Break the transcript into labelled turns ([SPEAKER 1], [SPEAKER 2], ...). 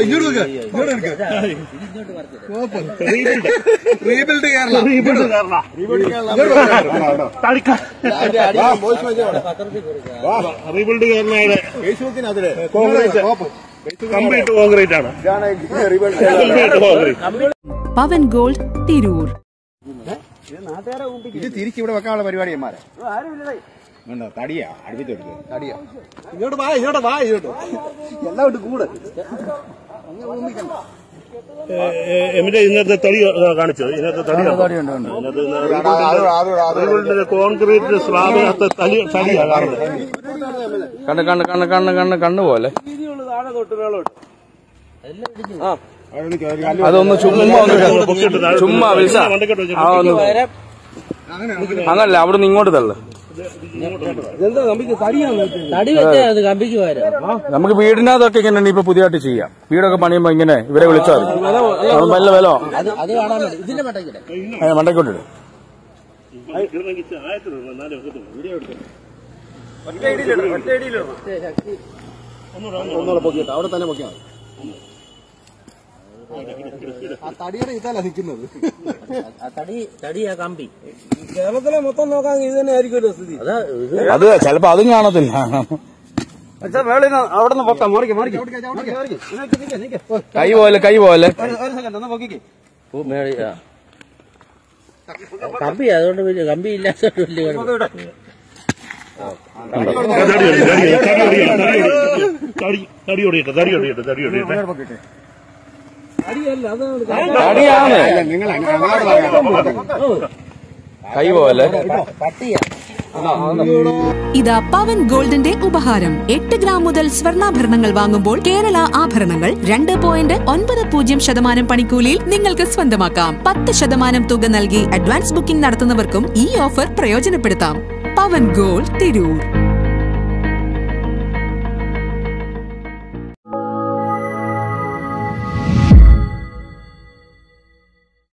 [SPEAKER 1] Rebuild Kerala rebuild കേരളയുടെ complete concrete ആണ്.
[SPEAKER 2] Pavan Gold Tirur.
[SPEAKER 3] ഇത് തിരിച്ച് ഇവിടെ വെക്കാനുള്ള പരിപാടിയന്മാരെ തടിയാ അടുപ്പിച്ചെടുത്ത് തടിയാ.
[SPEAKER 1] ഇങ്ങോട്ട് വാ ഇങ്ങോട്ട് എല്ലാം ഉണ്ട് കൂടെ.
[SPEAKER 4] ഇന്നത്തെ തടി കാണിച്ചത്. ഇതിനകത്ത് തടി കോൺക്രീറ്റ് സ്ലാബിനകത്ത് തടിയാ കാണുന്നത്.
[SPEAKER 5] കണ്ണ് പോലെ അതൊന്ന് ചുമ്മാ അങ്ങനല്ല അവിടുന്ന് ഇങ്ങോട്ട് തള്ളു. നമുക്ക് വീടിനകത്തൊക്കെ ഇങ്ങനെ ഇപ്പൊ പുതിയതായിട്ട് ചെയ്യാം. വീടൊക്കെ പണിയുമ്പോ ഇങ്ങനെ ഇവരെ വിളിച്ചാൽ വല്ല വിലോ മണ്ടക്കോട്ടിടും.
[SPEAKER 1] അവിടെ തന്നെ പൊക്കിയാ തടിയുടെ ഇതല്ല നിൽക്കുന്നത്.
[SPEAKER 6] തടിയാ കമ്പി.
[SPEAKER 1] കേരളത്തിലെ മൊത്തം നോക്കാൻ ഇത് തന്നെ ആയിരിക്കുമല്ലോ സ്ഥിതി.
[SPEAKER 5] അത് ചിലപ്പോ അതും കാണത്തില്ല.
[SPEAKER 1] അവിടെ നിന്ന് പൊക്കാം.
[SPEAKER 5] കൈ പോലെ
[SPEAKER 6] കമ്പി. അതുകൊണ്ട് കമ്പി ഇല്ലാത്തതുകൊണ്ട് വലിയ
[SPEAKER 5] കൈ പോലെ.
[SPEAKER 2] ഇതാ പവൻ ഗോൾഡിന്റെ ഉപഹാരം. 8 ഗ്രാം മുതൽ സ്വർണ്ണാഭരണങ്ങൾ വാങ്ങുമ്പോൾ കേരള ആഭരണങ്ങൾ 2.90% പണിക്കൂലിയിൽ നിങ്ങൾക്ക് സ്വന്തമാക്കാം. 10% തുക നൽകി അഡ്വാൻസ് ബുക്കിംഗ് നടത്തുന്നവർക്കും ഈ ഓഫർ പ്രയോജനപ്പെടുത്താം. പവൻ ഗോൾഡ് തിരൂർ.